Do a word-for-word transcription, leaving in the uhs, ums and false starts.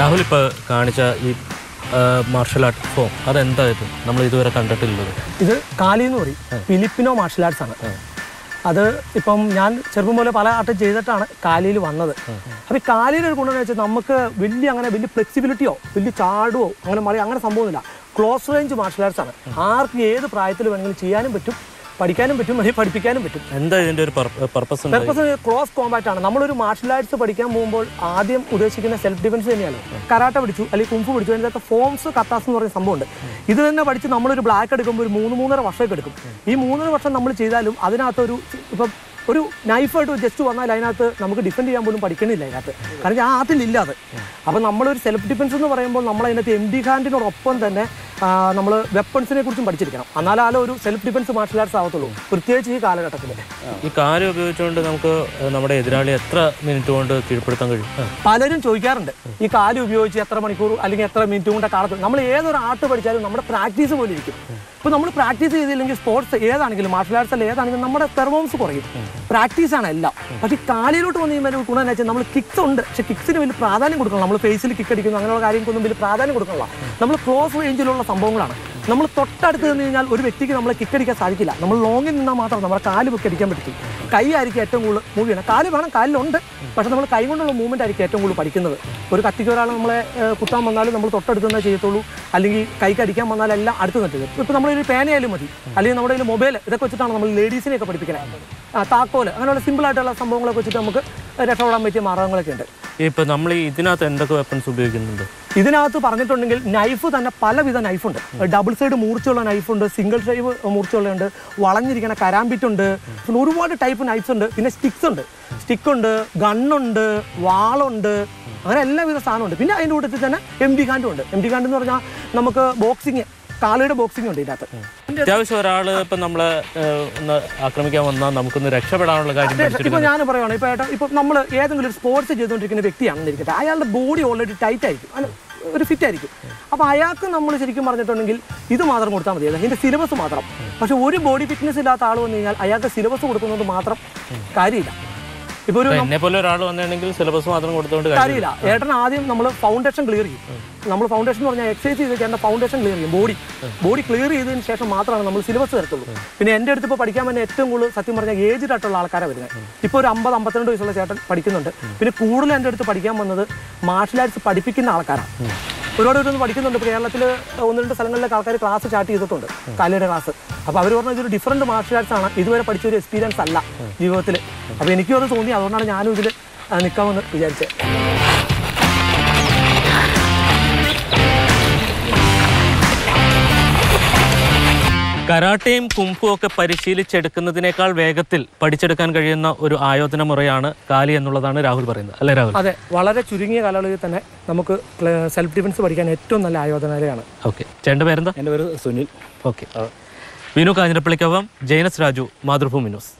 രാഹുൽ ഇപ്പോൾ കാണിച്ച ഈ മാർഷൽ ആർട്ട് ഫോം അതെന്തായത് നമ്മൾ ഇതുവരെ കണ്ടിട്ടില്ലത്? ഇത് കാലി എന്ന് പറയും, ഫിലിപ്പിനോ മാർഷൽ ആർട്സ് ആണ്. അത് ഇപ്പം ഞാൻ ചെറുപ്പം പോലെ പല ആർട്ടും ചെയ്തിട്ടാണ് കാലിയിൽ വന്നത്. അപ്പോൾ ഈ കാലിയിൽ ഒരു ഗുണമെന്ന് വെച്ചാൽ നമുക്ക് വലിയ അങ്ങനെ വലിയ ഫ്ലെക്സിബിലിറ്റിയോ വലിയ ചാടുവോ അങ്ങനെ മറിയോ അങ്ങനെ സംഭവമില്ല. ക്ലോസ് റേഞ്ച് മാർഷൽ ആർട്സ് ആണ്. ആർക്ക് ഏത് പ്രായത്തിൽ വേണമെങ്കിലും ചെയ്യാനും പറ്റും, പഠിക്കാനും പറ്റും, അല്ലെങ്കിൽ പഠിപ്പിക്കാനും പറ്റും. എന്താ ഇതിൻ്റെ ഒരു പർപ്പസ്? പർപ്പസ് ക്രോസ് കോമ്പാക്റ്റ് ആണ്. നമ്മളൊരു മാർഷൽ ആർട്സ് പഠിക്കാൻ പോകുമ്പോൾ ആദ്യം ഉദ്ദേശിക്കുന്ന സെൽഫ് ഡിഫൻസ് തന്നെയാണ്. കരാട്ട പഠിച്ചു അല്ലെങ്കിൽ കുംഫു പഠിച്ചു, അതിനകത്ത് ഫോംസ് കത്താസ് എന്ന് പറയുന്ന സംഭവമുണ്ട്. ഇത് തന്നെ പഠിച്ച് നമ്മളൊരു ബ്ലാക്ക് എടുക്കുമ്പോൾ ഒരു മൂന്ന് മൂന്നര വർഷമൊക്കെ എടുക്കും. ഈ മൂന്നര വർഷം നമ്മൾ ചെയ്താലും അതിനകത്തൊരു ഇപ്പം ഒരു നൈഫായിട്ട് ജസ്റ്റ് വന്നാൽ അതിനകത്ത് നമുക്ക് ഡിഫെൻഡ് ചെയ്യാൻ പോലും പഠിക്കണില്ല അതിനകത്ത്, കാരണം ആ ആർട്ടിലില്ല അത്. അപ്പം നമ്മളൊരു സെൽഫ് ഡിഫൻസ് എന്ന് പറയുമ്പോൾ നമ്മൾ അതിനകത്ത് എം ഡി ഹാൻഡിനോടൊപ്പം തന്നെ നമ്മൾ വെപ്പൺസിനെ കുറിച്ചും പഠിച്ചിരിക്കണം. എന്നാലും ഒരു സെൽഫ് ഡിഫൻസ് മാർഷൽ ആർട്സ് ആവത്തുള്ളൂ, പ്രത്യേകിച്ച് ഈ കാലഘട്ടത്തിൽ. ഈ കാല് ഉപയോഗിച്ചുകൊണ്ട് നമുക്ക് നമ്മുടെ എതിരാളി എത്ര മിനിറ്റ് കൊണ്ട് കീഴ്പ്പെടുത്താൻ കഴിയും? പലരും ചോദിക്കാറുണ്ട് ഈ കാല് ഉപയോഗിച്ച് എത്ര മണിക്കൂർ അല്ലെങ്കിൽ എത്ര മിനിറ്റ് കൊണ്ട് കാലത്ത്. നമ്മൾ ഏതൊരു ആർട്ട് പഠിച്ചാലും നമ്മുടെ പ്രാക്ടീസ് പോലെ ഇരിക്കും. ഇപ്പോൾ നമ്മൾ പ്രാക്ടീസ് ചെയ്തില്ലെങ്കിൽ സ്പോർട്സ് ഏതാണെങ്കിലും മാർഷൽ ആർട്സ് അല്ല ഏതാണെങ്കിലും നമ്മുടെ പെർഫോമൻസ് കുറയും. പ്രാക്ടീസാണ് എല്ലാം. പക്ഷേ ഈ കാലിലോട്ട് വന്നു കഴിയുമ്പോൾ ഗുണം എന്ന് വെച്ചാൽ നമ്മൾ കിക്സ് ഉണ്ട്, പക്ഷേ കിക്സിന് വലിയ പ്രാധാന്യം കൊടുക്കണം. നമ്മൾ ഫേസിൽ കിക്ക് അടിക്കുന്നു അങ്ങനെയുള്ള കാര്യങ്ങൾക്കൊന്നും വലിയ പ്രാധാന്യം കൊടുക്കണില്ല. നമ്മൾ ക്ലോസ് റേഞ്ചിലുള്ള സംഭവങ്ങളാണ്. നമ്മൾ തൊട്ടടുത്ത് നിന്ന് കഴിഞ്ഞാൽ ഒരു വ്യക്തിക്ക് നമ്മളെ കിക്കടിക്കാൻ സാധിക്കില്ല. നമ്മൾ ലോങ്ങിൽ നിന്നാൽ മാത്രം നമ്മുടെ കാല് പൊക്കി അടിക്കാൻ പറ്റും. കൈ ആയിരിക്കും ഏറ്റവും കൂടുതൽ മൂവ് ചെയ്യണം. കാല് വേണം, കാലിലുണ്ട്, പക്ഷേ നമ്മൾ കൈ കൊണ്ടുള്ള മൂവ്മെൻ്റ് ആയിരിക്കും ഏറ്റവും കൂടുതൽ പഠിക്കുന്നത്. ഒരു കത്തിക്ക് ഒരാൾ നമ്മളെ കുത്താൻ വന്നാലും നമ്മൾ തൊട്ടടുത്ത് തന്നെ ചെയ്യത്തുള്ളൂ, അല്ലെങ്കിൽ കൈക്ക് അടിക്കാൻ വന്നാലെല്ലാം അടുത്ത് നിന്നിട്ട്. ഇപ്പോൾ നമ്മളൊരു പേനയായാലും മതി, അല്ലെങ്കിൽ നമ്മുടെ കയ്യിൽ മൊബൈൽ, ഇതൊക്കെ വെച്ചിട്ടാണ് നമ്മൾ ലേഡീസിനെയൊക്കെ പഠിപ്പിക്കുന്നത്. താക്കോല് അങ്ങനെയുള്ള സിമ്പിളായിട്ടുള്ള സംഭവങ്ങളൊക്കെ വെച്ചിട്ട് നമുക്ക് രക്ഷപ്പെടാൻ പറ്റിയ മാർഗങ്ങളൊക്കെ ഉണ്ട്. ഇപ്പം നമ്മൾ ഇതിനകത്ത് എന്തൊക്കെ വെപ്പൺസ് ഉപയോഗിക്കുന്നുണ്ട്? ഇതിനകത്ത് പറഞ്ഞിട്ടുണ്ടെങ്കിൽ നൈഫ് തന്നെ പലവിധ നൈഫുണ്ട്. ഡബിൾ സൈഡ് മൂർച്ചയുള്ള നൈഫുണ്ട്, സിംഗിൾ സൈഡ് മൂർച്ചയുള്ളതുണ്ട്, വളഞ്ഞിരിക്കുന്ന കരാമ്പിറ്റുണ്ട്, പിന്നെ ഒരുപാട് ടൈപ്പ് നൈഫ്സ് ഉണ്ട്. പിന്നെ സ്റ്റിക്സ് ഉണ്ട്, സ്റ്റിക്കുണ്ട്, ഗണ്ണുണ്ട്, വാളുണ്ട്, അങ്ങനെ എല്ലാവിധ സാധനമുണ്ട്. പിന്നെ അതിൻ്റെ കൂട്ടത്തിൽ തന്നെ എം ഡി ഹാൻഡും ഉണ്ട്. എം ഡി ഹാൻഡ് എന്ന് പറഞ്ഞാൽ നമുക്ക് ബോക്സിങ്, കാലയുടെ ബോക്സിംഗ് ഉണ്ട് ഇതിനകത്ത്. അത്യാവശ്യം ഒരാൾ ഇപ്പം നമ്മളെ ഒന്ന് ആക്രമിക്കാൻ വന്നാൽ നമുക്കൊന്ന് രക്ഷപ്പെടാനുള്ള കാര്യം. ഇപ്പോൾ ഞാൻ പറയുകയാണ്, ഇപ്പോൾ ഏട്ടാ ഇപ്പോൾ നമ്മൾ ഏതെങ്കിലും ഒരു സ്പോർട്സ് ചെയ്തുകൊണ്ടിരിക്കുന്ന വ്യക്തിയാണെന്ന് ഇരിക്കട്ടെ, അയാളുടെ ബോഡി ഓൾറെഡി ടൈറ്റ് ആയിരിക്കും, അല്ല ഒരു ഫിറ്റ് ആയിരിക്കും. അപ്പോൾ അയാൾക്ക് നമ്മൾ ശരിക്കും പറഞ്ഞിട്ടുണ്ടെങ്കിൽ ഇത് മാത്രം കൊടുത്താൽ മതി, അതിൻ്റെ സിലബസ് മാത്രം. പക്ഷെ ഒരു ബോഡി ഫിറ്റ്നസ് ഇല്ലാത്ത ആൾ വന്നു കഴിഞ്ഞാൽ അയാൾക്ക് സിലബസ് കൊടുക്കുന്നത് മാത്രം കാര്യമില്ല. ഇപ്പോൾ ഒരു എന്നെ പോലെ ഒരാൾ വന്നിട്ടുണ്ടെങ്കിൽ സിലബസ് മാത്രം കൊടുത്തുകൊണ്ട് കാര്യമില്ല. ഏട്ടൻ ആദ്യം നമ്മൾ ഫൗണ്ടേഷൻ ക്ലിയർ ചെയ്യും. നമ്മൾ ഫൗണ്ടേഷൻ എന്ന് പറഞ്ഞാൽ എക്സസൈസ് ചെയ്ത് ചെയ്യേണ്ട ഫൗണ്ടേഷൻ ക്ലിയർ ചെയ്യും. ബോഡി ബോഡി ക്ലിയർ ചെയ്തതിന് ശേഷം മാത്രമാണ് നമ്മൾ സിലബസ് വരത്തുള്ളൂ. പിന്നെ എൻ്റെ അടുത്ത് ഇപ്പോൾ പഠിക്കാൻ തന്നെ ഏറ്റവും കൂടുതൽ സത്യം പറഞ്ഞാൽ ഏജ്ഡ് ആയിട്ടുള്ള ആൾക്കാരാണ് വരുന്നത്. ഇപ്പോൾ ഒരു അമ്പത് അമ്പത്തിരണ്ട് വയസ്സുള്ള ചേട്ടൻ പഠിക്കുന്നുണ്ട്. പിന്നെ കൂടുതൽ എൻ്റെ അടുത്ത് പഠിക്കാൻ വന്നത് മാർഷൽ ആർട്സ് പഠിപ്പിക്കുന്ന ആൾക്കാരാണ്. ഒരുപാട് പേരൊന്നും പഠിക്കുന്നുണ്ട്. ഇപ്പോൾ കേരളത്തിൽ ഒന്ന് രണ്ട് സ്ഥലങ്ങളിലൊക്കെ ആൾക്കാർ ക്ലാസ് സ്റ്റാർട്ട് ചെയ്തിട്ടുണ്ട്, കാലയുടെ ക്ലാസ്. അപ്പോൾ അവർ പറഞ്ഞാൽ ഇതൊരു ഡിഫറൻറ്റ് മാർഷൽ ആർട്സ് ആണ്, ഇതുവരെ പഠിച്ചൊരു എക്സ്പീരിയൻസ് അല്ല ജീവിതത്തിൽ. അപ്പോൾ എനിക്കും അത് തോന്നി, അതുകൊണ്ടാണ് ഞാനും ഇതിൽ നിൽക്കാമെന്ന് വിചാരിച്ചത്. കരാട്ടയും കുംഫുവും ഒക്കെ പരിശീലിച്ചെടുക്കുന്നതിനേക്കാൾ വേഗത്തിൽ പഠിച്ചെടുക്കാൻ കഴിയുന്ന ഒരു ആയോധന മുറയാണ് കാലി എന്നുള്ളതാണ് രാഹുൽ പറയുന്നത്, അല്ലേ രാഹുൽ? അതെ, വളരെ ചുരുങ്ങിയ കാലയളവിൽ തന്നെ നമുക്ക് സെൽഫ് ഡിഫൻസ് പഠിക്കാൻ ഏറ്റവും നല്ല ആയോധനയാണ്. ഓക്കെ, ചേട്ടൻ്റെ പേരെന്താ? എൻ്റെ പേര് സുനിൽ. ഓക്കെ. വിനു കാഞ്ഞിരപ്പള്ളിക്കൊപ്പം ജയനസ് രാജു, മാതൃഭൂമി ന്യൂസ്.